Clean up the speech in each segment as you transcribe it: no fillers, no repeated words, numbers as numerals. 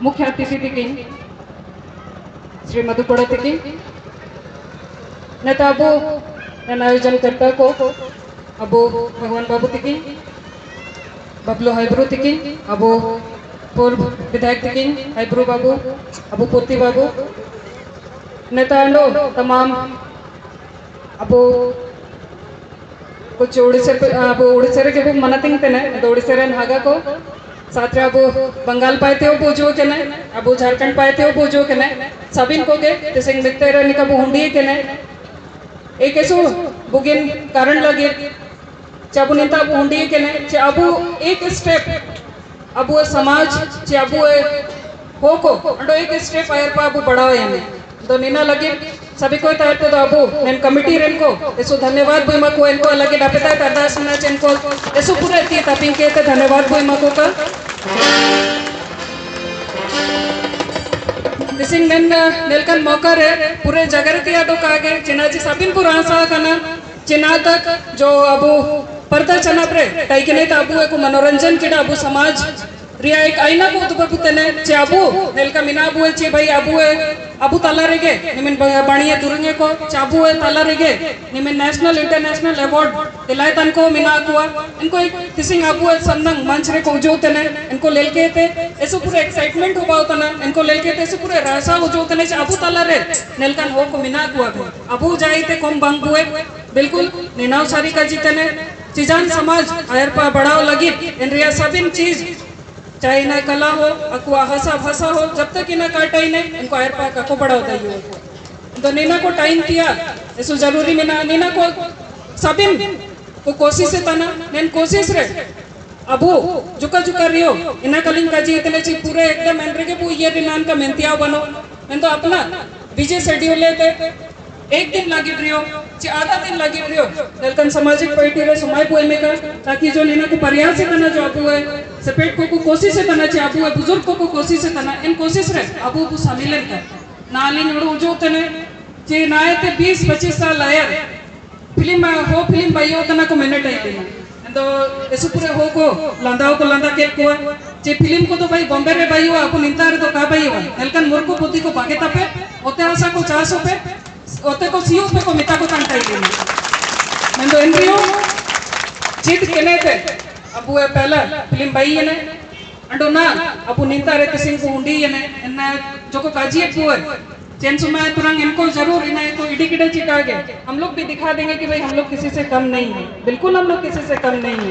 मुख्य अतिथि तिकी श्री मधुपुड़ा तिकी नेता अबो आयोजन करता को अबो भगवान बाबू तिकी बबलू हाइब्रू तिकी अबो पूर्व विधायक तिकी हाइब्रू बाबू अबो पोती बाबू नेता अंडो तमाम अबो कुछ उड़ीसा रे के मनतिंग तेने उड़ीसा रे हागा को साथ रे अबो बंगाल पाएते हो पूजो के ने अबो झारखंड पाएते हो पूजो के ने सबिन को के जैसे मित्ते रे निका हुंडी के ने एक ऐसो बुगिन कारण लगे चाबू नेता अबो हुंडी के ने चे अबो एक स्टेप अबो समाज चे अबो हो को अंडो एक स्टेप आयर पा अबो बढ़ाओ याने तो नीना लगे सभी को तारते तो अबो नेन कमिटी रेन को ऐसो धन्यवाद बुइमा को इनको अलगे डापेता अरदास ना चेन को ऐसो पूरे ती तापिंग के ते धन्यवाद बुइमा को का दिसिंग नेन नेलकन मौका रे पूरे जगरती आडो कागे चिनाजी सबिन पुरा सा कना चिना तक जो अबो पर्दा चना प्रे टाई के नहीं तो अबो को मनोरंजन किडा अबो समाज रिया एक आईना को तो बपुतने चे अबो नेलका मिना अबो चे भाई अबो ताला रेगे निमिन बाणिया दुरंगे को चाबू है ताला रेगे निमिन नेशनल इंटरनेशनल अवार्ड दिलाए तन को मिना कुआ इनको एक किसिंग अबो है संदंग मंच रे को जो तने इनको लेलके ते ऐसो पूरे एक्साइटमेंट हो पाओ तना इनको लेलके ते ऐसो पूरे रासा हो जो तने अबो ताला रे नेलकन हो को मिना कुआ अबो जाई ते कम बंग बुए बिल्कुल निनाव सारी का जीतने चीजान समाज आयर पा बढ़ाओ लगी इन रिया सबिन चीज चाहे ना कला हो अकुआ हंसा फंसा हो जब तक इना काटा ही नहीं इनको आयर पा का को बढ़ाओ दई हो तो नीना को टाइम दिया ऐसो जरूरी में ना नीना को सबिन को कोशिश से तना नेन कोशिश रे अबो जुका जुका रियो इना कलिंग का जी इतने ची पूरे एकदम एंड्रे के पू ये दिनान का मेंतिया बनो मैं तो अपना बीजे शेड्यूल लेते एक दिन लगी रियो ची आधा दिन लगी रियो नेलकन सामाजिक पार्टी रे सुमाई पोए में का ताकि जो नीना को प्रयास से तना जो अबो है सपेट को कोशिश से तना चे अबो है बुजुर्ग को कोशिश से तना इन कोशिश रे अबो को शामिल कर नाली नड़ो जो तने चे नाए ते 20-25 साल आयर फिल्म हो फिल्म बाइयो तना को मिनट आई देना तो ऐसे पूरे हो को लांदाओ को लांदा के को चे फिल्म को तो भाई बॉम्बे रे बाइयो आपन इंतार तो का बाइयो नेलकन मुर्को पोती को बागे तपे ओते आशा को 400 पे ओते को सीओ पे को मिता को कांटाई देना मैं तो एनरियो जीत केने थे अबू है पहला फिल्म बाई है ने अंडो ना अबू नींता रे किसिंग को हुंडी है ने इन्ना जो को काजी है पुअर चेन सुमा तुरंग इनको जरूर इन्हें तो इडी किडे चिका के हम लोग भी दिखा देंगे कि भाई हम लोग किसी से कम नहीं है बिल्कुल हम लोग किसी से कम नहीं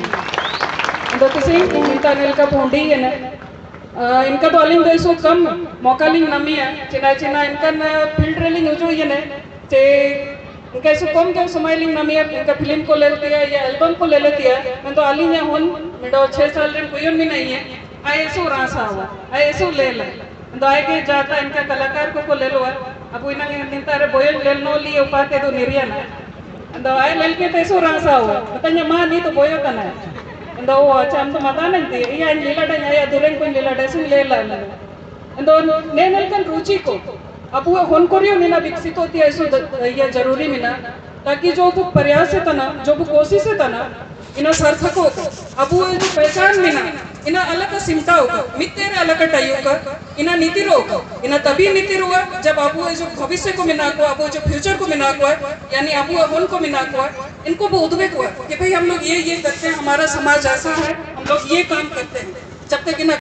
है तो किसिंग नींता रेल का हुंडी है ने इनका तो अलिंग देशो कम मौका लिंग नमी है चिना चिना इनका फील्ड रेलिंग हो जो ये ने चे इनका ऐसे कम के समय लिंग नमी है इनका फिल्म को ले लेती है या एल्बम को ले लेती है मैं तो अलिंग है होन मेरा 6 साल रे कोई भी नहीं है आए ऐसो रासा हुआ आए ऐसो ले ले तो आए के जाता इनका कलाकार को ले लो अब इना निंता रे बोयल ले नो ली उपाते तो निर्या ना तो आए लेल के ऐसो रासा हुआ बताया मां नहीं तो बोयो तना तो वो अच्छा हम तो मता नहीं थी या लीला डा या दुरेन को लीला डा से ले ला तो ने नेलकन रुचि को अब वो होन कोरियो नीना विकसित होती है ऐसो ये जरूरी मिना ताकि जो वो प्रयास है तना जो वो कोशिश है तना इना सार्थक हो अब वो जो पहचान मिना इना अलग सिमटा होगा मित्तेरे अलग टाइयो का इना नीति रो इना तभी नीति रोगा जब अब वो जो भविष्य को मिना को अब जो फ्यूचर को मिना को यानी अब वो होन को मिना को इनको वो उद्वेग हुआ कि भाई हम लोग ये करते हैं हमारा समाज ऐसा है हम लोग ये काम करते हैं जब तक इना